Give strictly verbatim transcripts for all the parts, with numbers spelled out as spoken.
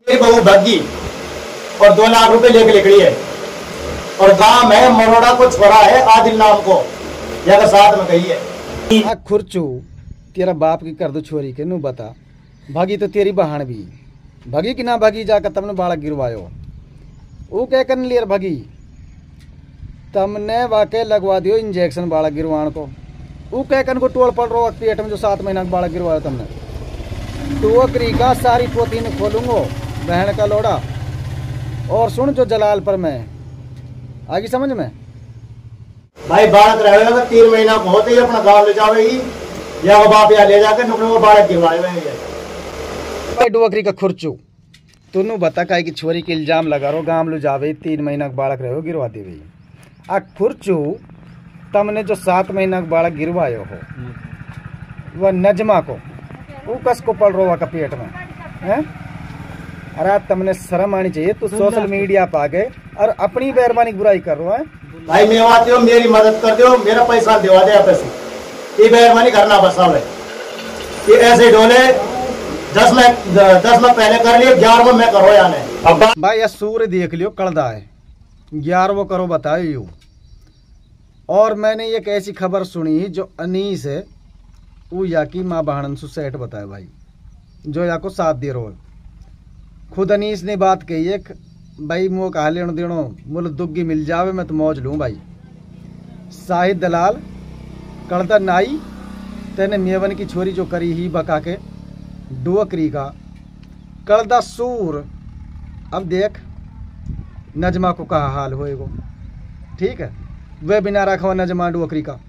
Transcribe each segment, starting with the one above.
बहू भगी और दो लाख रुपए लेके निकली है और गांव में मरोड़ा को छोड़ा है आदिल नाम को या साथ में गई है। खुरचू तेरा बाप की कर दो छोरी के नू बता भागी तो तेरी बहन भी भगी कि ना भगी जाकर तुमने बालक गिरवायो वो क्या करने लिया भगी तुमने वाकई लगवा दियो इंजेक्शन बालक गिरवाण को वो क्या कर को टोल पड़ रहा पेट में जो सात महीना का बालक गिरवायो तुमने टोकरी का सारी पोती ने खोलूंगो बहन का लोड़ा और सुन जो जलाल पर मैं आगे समझ में भाई बालक रहेगा तीन महीना को होते ही अपना गाँव ले जावेगी या वो बाप या ले जाकर नुकड़े वो बालक गिरवाए भाई डोकरी का खुरचू तुनू बता का कि छोरी के इल्जाम लगा रो गाँव ले जावे तीन महीना का बालक रहो गिरवा दे भाई आ खुरचू तुमने जो सात महीना का बालक गिरवायो हो वह नजमा को वो कस को पड़ रहा का पेट में हैं अरे तुमने शर्म आनी चाहिए तू सोशल मीडिया पा गए और अपनी बेरबानी बुराई कर रहा है। भाई मैं आती हूँ मेरी मदद कर दो मेरा पैसा दिवा दे पैसे ये बेरबानी करना बस है ये ऐसे डोले दस में दस में पहले कर लिए ग्यारह में मैं करो या नहीं भाई यह सूर्य देख लियो कड़दा है ग्यारह करो बताओ यू और मैंने एक ऐसी खबर सुनी जो अनीस है वो या की माँ बहन सु सेठ बताए भाई जो या को साथ दे रो खुद अनीस ने बात कही है भाई मुँह कहा लेनो देनो मुल दुग्गी मिल जावे मैं तो मौज लूँ भाई साहिद दलाल कड़दा नाई तेने मेवन की छोरी जो करी ही बका के डुअकरी का कड़दा सूर अब देख नजमा को कहा हाल होएगो ठीक है वे बिना रखा नजमा डुअकरी का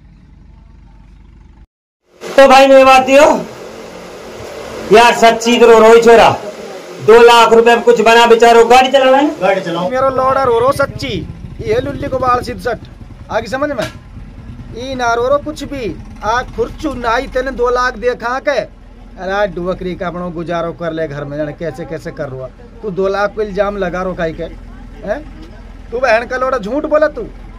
तो भाई मैं बात दियो यार सच्ची तो रोई छोरा दो लाख रुपए में कुछ बना बेचारो गाड़ी चलाओ है गाड़ी चलाओ मेरा लौड़ा रो रो सच्ची ये लुल्ली को बाल सिदसठ आगे समझ में ई ना रो रो कुछ भी आ खुरचू नाई तेने दो लाख दे खा के अरे डुअकरी का अपनो गुजारो कर ले घर में जाने कैसे कैसे कर रहा तू दो लाख को इल्जाम लगा रो काई के हैं तू बहन का लौड़ा झूठ बोला तू